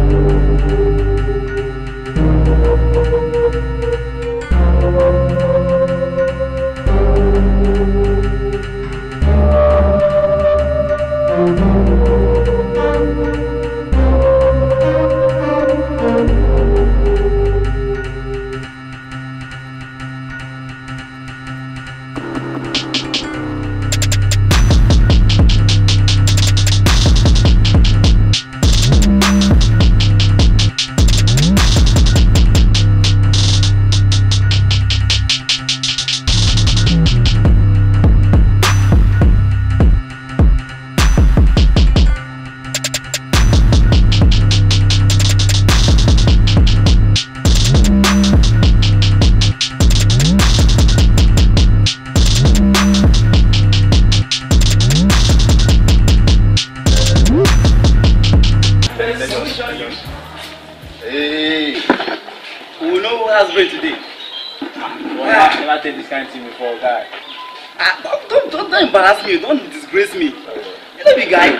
Don't embarrass me. Don't disgrace me. You know the guy.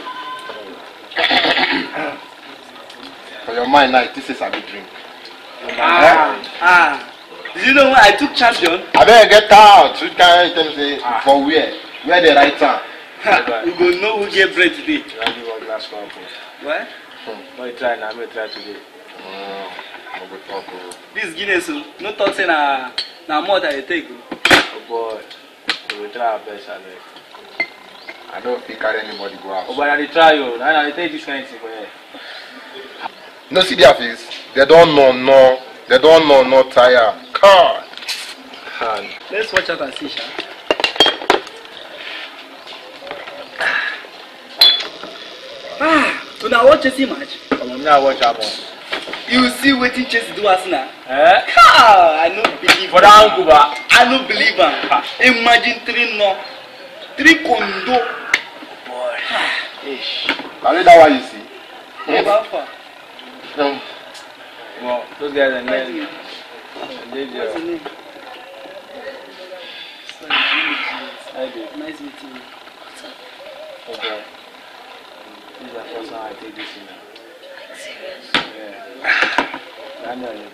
For your mind now, this is a big drink. Did you know when I took champion? I better get out. Which kind of them say for where? Where the right time? We go know who get bread today. What? No, try now. I'm going to try today. This Guinness, no talk say na more than you take. Oh boy, we will try our best, Alex. I don't think anybody go out. Oh, but I try you. I take this kind of thing for you. No, see their face. They don't know, They don't know, no tire. God. Let's watch out and see, Sha. So now watch Chelsea match. I'm not watch out more. You see what Chelsea do us now? Eh? I don't believe. For that uncle, I don't believe him. Imagine 3 condo. Boy. Ish. I read that one you see. Well, those guys are nice. What's the name? Nice meeting you. Okay. This is the first time I take this in now. Serious? Yeah. I know you.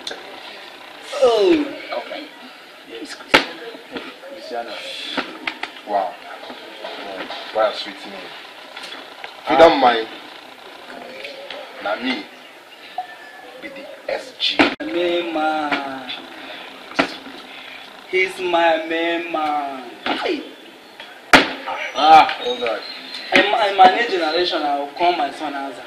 Oh, okay. Yes, Cristiano. Wow. What a sweet name. If you don't mind, now me be the SG. Main man. He's my main man. Hey. Oh God. In my new generation, I will call my son Azza.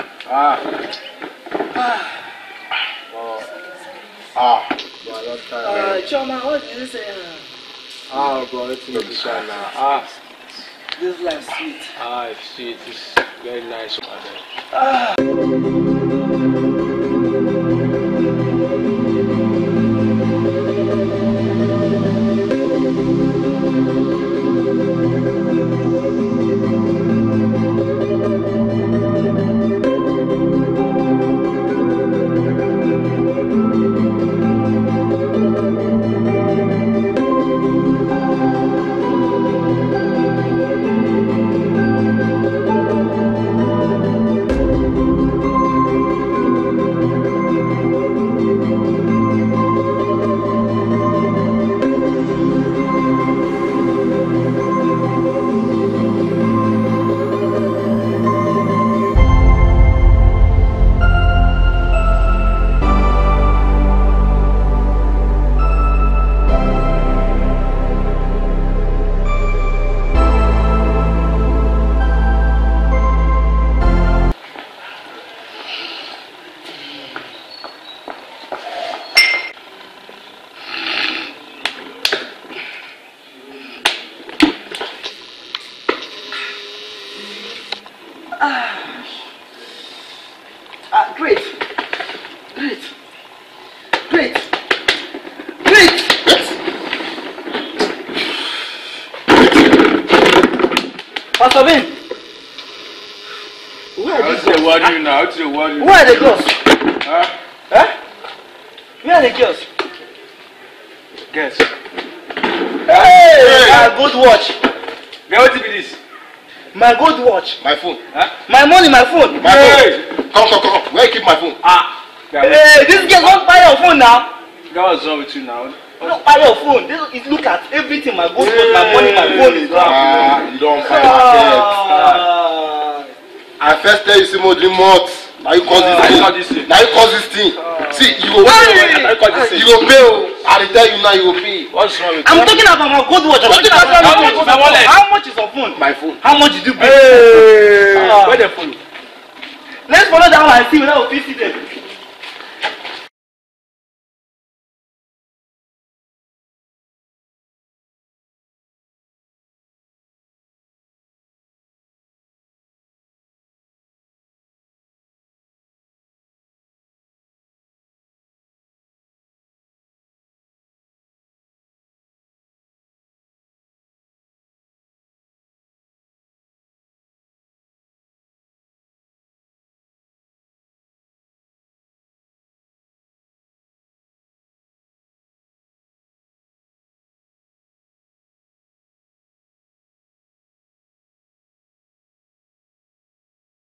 Choma, what did you say? God, it's not this one now. This life sweet. It's sweet. It's very nice. Pastor Ben, where are the girls? Where are the girls? Guess. Hey! Good watch. Now what be this? My gold watch. My phone. Huh? My money, my phone. My phone. Come. Where you keep my phone? Hey, this girl won't buy your phone now. What's wrong with you now? Don't buy your phone. This is look at everything. My gold watch, my money, my phone is gone. You don't buy market. I first tell you say more dream months. Now you cause this thing. Now you cause this thing. See, you go pay. You go pay. I tell you now, you go pay. What's wrong with you? I'm talking about my gold watch. How much is your phone? My phone. How much did you pay? Where the phone? Let's follow that one and see whether we see them.